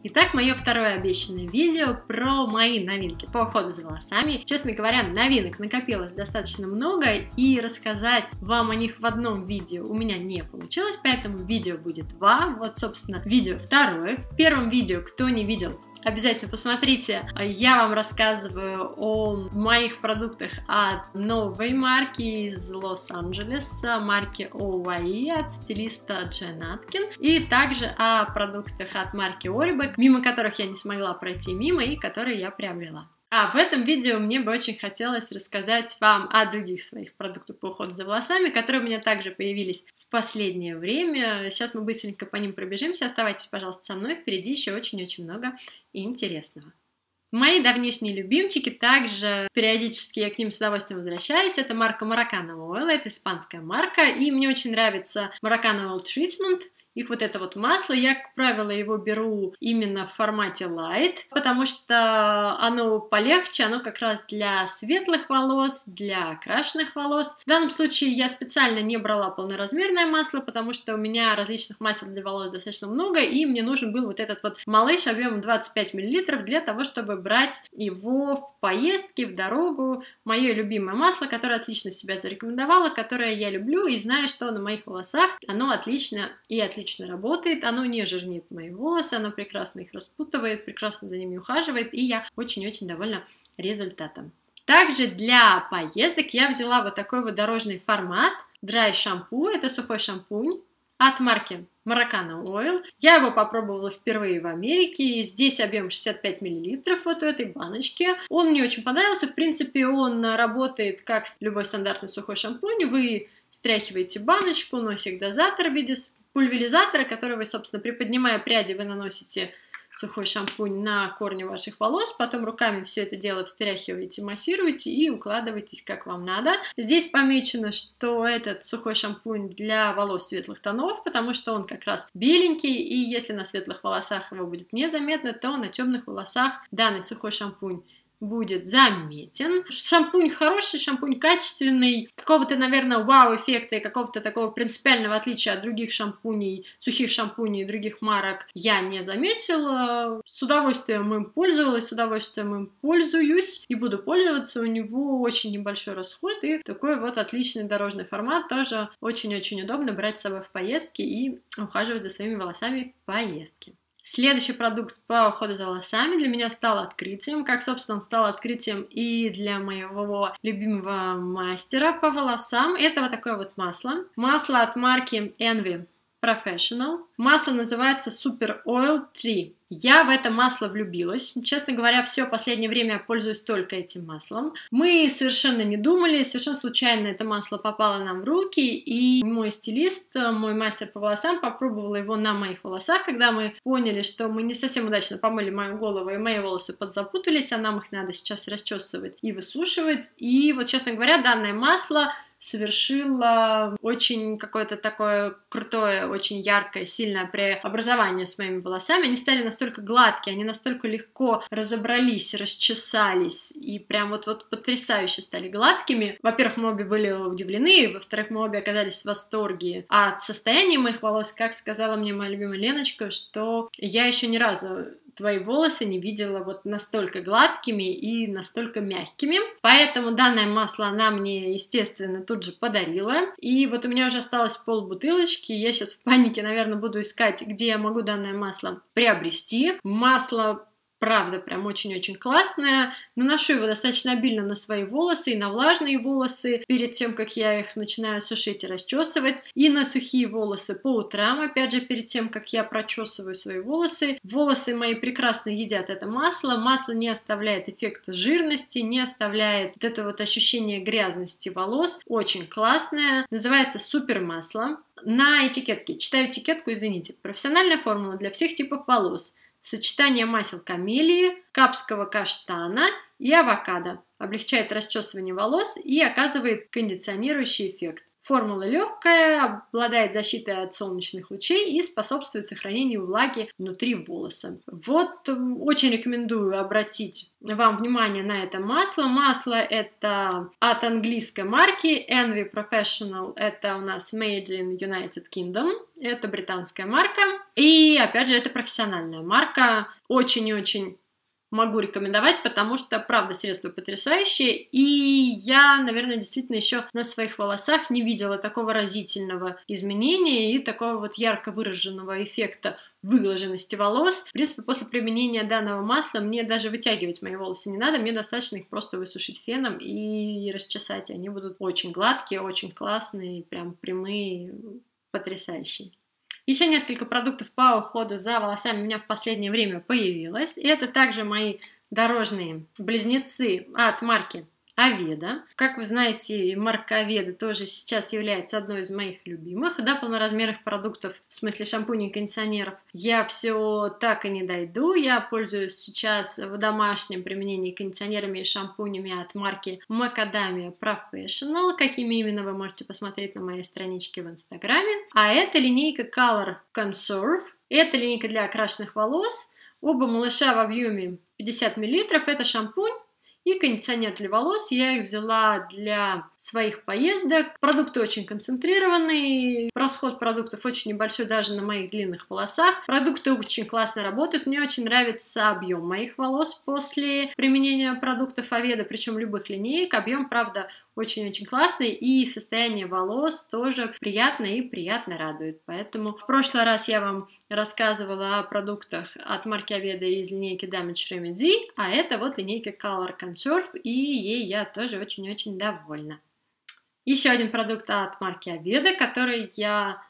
Итак, мое второе обещанное видео про мои новинки по уходу за волосами. Честно говоря, новинок накопилось достаточно много, и рассказать вам о них в одном видео у меня не получилось, поэтому видео будет два. Вот, собственно, видео второе. В первом видео, кто не видел, обязательно посмотрите, я вам рассказываю о моих продуктах от новой марки из Лос-Анджелеса, марки OYE от стилиста Джен Аткин, и также о продуктах от марки Oribek, мимо которых я не смогла пройти мимо и которые я приобрела. А в этом видео мне бы очень хотелось рассказать вам о других своих продуктах по уходу за волосами, которые у меня также появились в последнее время. Сейчас мы быстренько по ним пробежимся. Оставайтесь, пожалуйста, со мной. Впереди еще очень-очень много интересного. Мои давнишние любимчики, также периодически я к ним с удовольствием возвращаюсь. Это марка Morocano Oil, это испанская марка, и мне очень нравится Morocano Oil Treatment. Их вот это вот масло, я, как правило, его беру именно в формате light, потому что оно полегче, оно как раз для светлых волос, для окрашенных волос. В данном случае я специально не брала полноразмерное масло, потому что у меня различных масел для волос достаточно много, и мне нужен был вот этот вот малыш объемом 25 мл для того, чтобы брать его в поездки, в дорогу. Мое любимое масло, которое отлично себя зарекомендовало, которое я люблю и знаю, что на моих волосах оно отлично работает, оно не жирнит мои волосы, оно прекрасно их распутывает, прекрасно за ними ухаживает, и я очень-очень довольна результатом. Также для поездок я взяла вот такой вот дорожный формат Dry Shampoo, это сухой шампунь от марки Morocano Oil. Я его попробовала впервые в Америке, здесь объем 65 мл вот у этой баночки. Он мне очень понравился, в принципе он работает как любой стандартный сухой шампунь, вы стряхиваете баночку, носик-дозатор в виде пульверизатора, который вы, собственно, приподнимая пряди, вы наносите сухой шампунь на корни ваших волос, потом руками все это дело встряхиваете, массируете и укладываетесь как вам надо. Здесь помечено, что этот сухой шампунь для волос светлых тонов, потому что он как раз беленький, и если на светлых волосах его будет незаметно, то на темных волосах данный сухой шампунь будет заметен. Шампунь хороший, шампунь качественный, какого-то, наверное, вау-эффекта и какого-то такого принципиального отличия от других шампуней, сухих шампуней и других марок я не заметила. С удовольствием им пользовалась, с удовольствием им пользуюсь и буду пользоваться. У него очень небольшой расход и такой вот отличный дорожный формат, тоже очень-очень удобно брать с собой в поездки и ухаживать за своими волосами в поездке. Следующий продукт по уходу за волосами для меня стал открытием, как, собственно, он стал открытием и для моего любимого мастера по волосам. Это вот такое вот масло. Масло от марки Envy Professional. Масло называется Super Oil 3. Я в это масло влюбилась. Честно говоря, все последнее время я пользуюсь только этим маслом. Мы совершенно не думали, совершенно случайно это масло попало нам в руки, и мой стилист, мой мастер по волосам, попробовал его на моих волосах, когда мы поняли, что мы не совсем удачно помыли мою голову, и мои волосы подзапутались, а нам их надо сейчас расчесывать и высушивать. И вот, честно говоря, данное масло совершила очень какое-то такое крутое, очень яркое, сильное преобразование с моими волосами. Они стали настолько гладкие, они настолько легко разобрались, расчесались и прям вот потрясающе стали гладкими. Во-первых, мы обе были удивлены, во-вторых, мы обе оказались в восторге от состояния моих волос. Как сказала мне моя любимая Леночка, что я еще ни разу твои волосы не видела вот настолько гладкими и настолько мягкими. Поэтому данное масло она мне, естественно, тут же подарила. И вот у меня уже осталось полбутылочки. Я сейчас в панике, наверное, буду искать, где я могу данное масло приобрести. Масло, правда, прям очень-очень классное. Наношу его достаточно обильно на свои волосы и на влажные волосы перед тем, как я их начинаю сушить и расчесывать. И на сухие волосы по утрам, опять же, перед тем, как я прочесываю свои волосы. Волосы мои прекрасно едят это масло. Масло не оставляет эффекта жирности, не оставляет вот это вот ощущение грязности волос. Очень классное. Называется супер масло. На этикетке, читаю этикетку, извините. Профессиональная формула для всех типов волос. Сочетание масел камелии, капского каштана и авокадо. Облегчает расчесывание волос и оказывает кондиционирующий эффект. Формула легкая, обладает защитой от солнечных лучей и способствует сохранению влаги внутри волоса. Вот очень рекомендую обратить вам внимание на это масло. Масло это от английской марки Envy Professional, это у нас Made in United Kingdom, это британская марка. И опять же, это профессиональная марка, очень-очень могу рекомендовать, потому что, правда, средство потрясающее, и я, наверное, действительно еще на своих волосах не видела такого разительного изменения и такого вот ярко выраженного эффекта выглаженности волос. В принципе, после применения данного масла мне даже вытягивать мои волосы не надо, мне достаточно их просто высушить феном и расчесать, и они будут очень гладкие, очень классные, прям прямые, потрясающие. Еще несколько продуктов по уходу за волосами у меня в последнее время появилось. И это также мои дорожные близнецы от марки Aveda. Как вы знаете, марка Aveda тоже сейчас является одной из моих любимых. До полноразмерных продуктов, в смысле шампуней и кондиционеров, я все так и не дойду. Я пользуюсь сейчас в домашнем применении кондиционерами и шампунями от марки Macadamia Professional. Какими именно, вы можете посмотреть на моей страничке в Инстаграме. А это линейка Color Conserve. Это линейка для окрашенных волос. Оба малыша в объеме 50 мл. Это шампунь и кондиционер для волос. Я их взяла для своих поездок. Продукты очень концентрированные, расход продуктов очень небольшой даже на моих длинных волосах. Продукты очень классно работают. Мне очень нравится объем моих волос после применения продуктов Aveda, причем любых линеек. Объем, правда, очень-очень классный, и состояние волос тоже приятно и приятно радует. Поэтому в прошлый раз я вам рассказывала о продуктах от марки Aveda из линейки Damage Remedy, а это вот линейка Color Conserve, и ей я тоже очень-очень довольна. Еще один продукт от марки Aveda, который я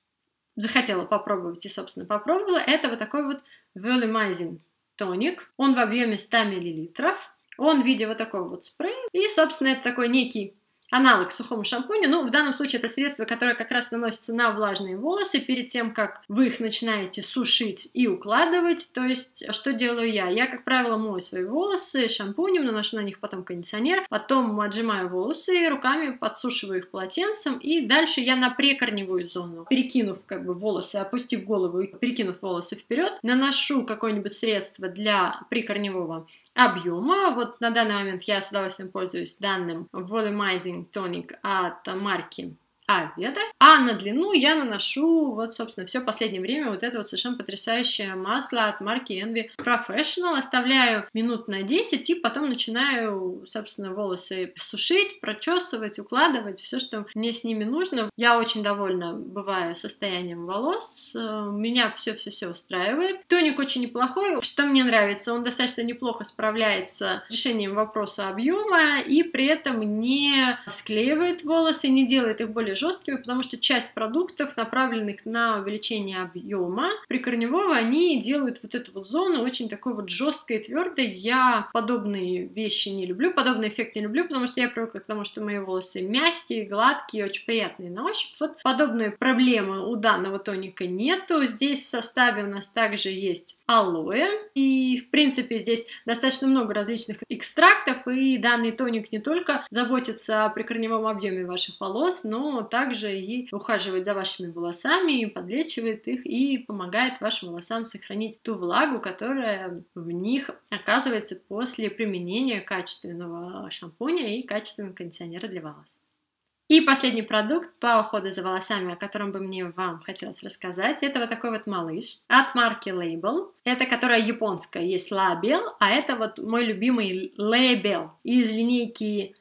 захотела попробовать и, собственно, попробовала, это вот такой вот Volumizing тоник. Он в объеме 100 мл. Он в виде вот такого вот спрея. И, собственно, это такой некий аналог сухому шампуню. Ну, в данном случае это средство, которое как раз наносится на влажные волосы перед тем, как вы их начинаете сушить и укладывать. То есть, что делаю я? Я, как правило, мою свои волосы шампунем, наношу на них потом кондиционер, потом отжимаю волосы, руками подсушиваю их полотенцем, и дальше я на прикорневую зону, перекинув как бы волосы, опустив голову и перекинув волосы вперед, наношу какое-нибудь средство для прикорневого объема. Вот на данный момент я с удовольствием пользуюсь данным Volumizing тоник от марки Aveda. А на длину я наношу, вот, собственно, все последнее время вот это вот совершенно потрясающее масло от марки Envy Professional. Оставляю минут на 10 и потом начинаю, собственно, волосы сушить, прочесывать, укладывать, все, что мне с ними нужно. Я очень довольна бываю состоянием волос. Меня все-все-все устраивает. Тоник очень неплохой. Что мне нравится, он достаточно неплохо справляется с решением вопроса объема и при этом не склеивает волосы, не делает их более жесткими, потому что часть продуктов, направленных на увеличение объема прикорневого, они делают вот эту вот зону очень такой вот жесткой и твердой. Я подобные вещи не люблю, подобный эффект не люблю, потому что я привыкла к тому, что мои волосы мягкие, гладкие, очень приятные на ощупь. Вот подобной проблемы у данного тоника нету. Здесь в составе у нас также есть алоэ, и в принципе здесь достаточно много различных экстрактов, и данный тоник не только заботится о прикорневом объеме ваших волос, но также и ухаживает за вашими волосами, подлечивает их и помогает вашим волосам сохранить ту влагу, которая в них оказывается после применения качественного шампуня и качественного кондиционера для волос. И последний продукт по уходу за волосами, о котором бы мне вам хотелось рассказать, это вот такой вот малыш от марки Label. Это которая японская, есть Label, а это вот мой любимый Label из линейки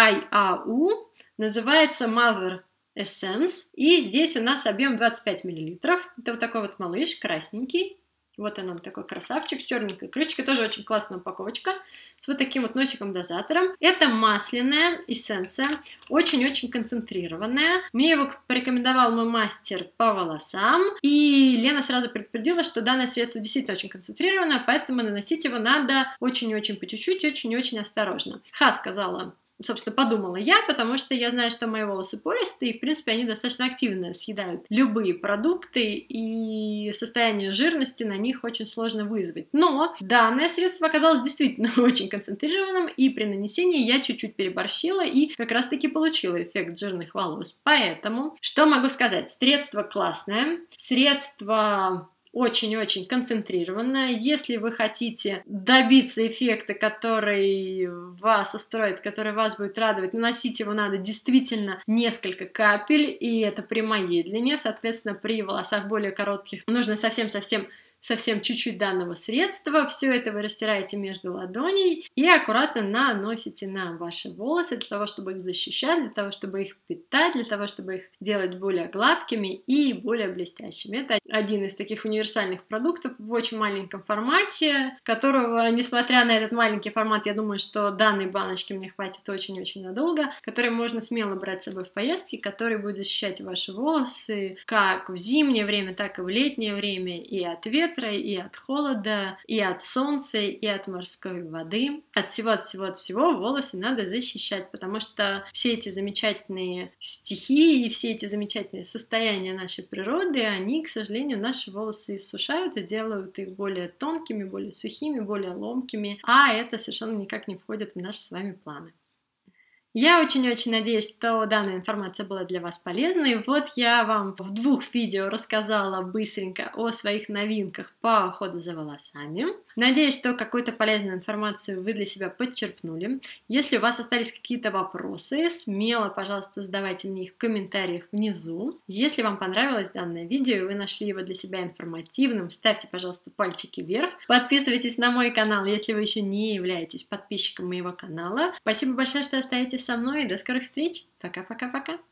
IAU, называется Mother Essence. И здесь у нас объем 25 мл. Это вот такой вот малыш, красненький. Вот он такой красавчик с черненькой крышечкой, тоже очень классная упаковочка, с вот таким вот носиком-дозатором. Это масляная эссенция, очень-очень концентрированная. Мне его порекомендовал мой мастер по волосам, и Лена сразу предупредила, что данное средство действительно очень концентрированное, поэтому наносить его надо очень-очень по чуть-чуть, очень-очень осторожно. Сказала собственно, подумала я, потому что я знаю, что мои волосы пористые, и, в принципе, они достаточно активно съедают любые продукты, и состояние жирности на них очень сложно вызвать. Но данное средство оказалось действительно очень концентрированным, и при нанесении я чуть-чуть переборщила, и как раз-таки получила эффект жирных волос. Поэтому, что могу сказать? Средство классное, средство очень-очень концентрированная. Если вы хотите добиться эффекта, который вас устроит, который вас будет радовать, наносить его надо действительно несколько капель, и это при моей длине, соответственно, при волосах более коротких нужно совсем чуть-чуть данного средства. Все это вы растираете между ладоней и аккуратно наносите на ваши волосы для того, чтобы их защищать, для того, чтобы их питать, для того, чтобы их делать более гладкими и более блестящими. Это один из таких универсальных продуктов в очень маленьком формате, которого, несмотря на этот маленький формат, я думаю, что данной баночки мне хватит очень-очень надолго, который можно смело брать с собой в поездки, который будет защищать ваши волосы как в зимнее время, так и в летнее время и от ветра, и от холода, и от солнца, и от морской воды. От всего волосы надо защищать, потому что все эти замечательные стихии и все эти замечательные состояния нашей природы, они, к сожалению, наши волосы иссушают и делают их более тонкими, более сухими, более ломкими, а это совершенно никак не входит в наши с вами планы. Я очень-очень надеюсь, что данная информация была для вас полезной. Вот я вам в 2 видео рассказала быстренько о своих новинках по уходу за волосами. Надеюсь, что какую-то полезную информацию вы для себя подчерпнули. Если у вас остались какие-то вопросы, смело, пожалуйста, задавайте мне их в комментариях внизу. Если вам понравилось данное видео и вы нашли его для себя информативным, ставьте, пожалуйста, пальчики вверх. Подписывайтесь на мой канал, если вы еще не являетесь подписчиком моего канала. Спасибо большое, что остаетесь со мной, и до скорых встреч. Пока-пока-пока.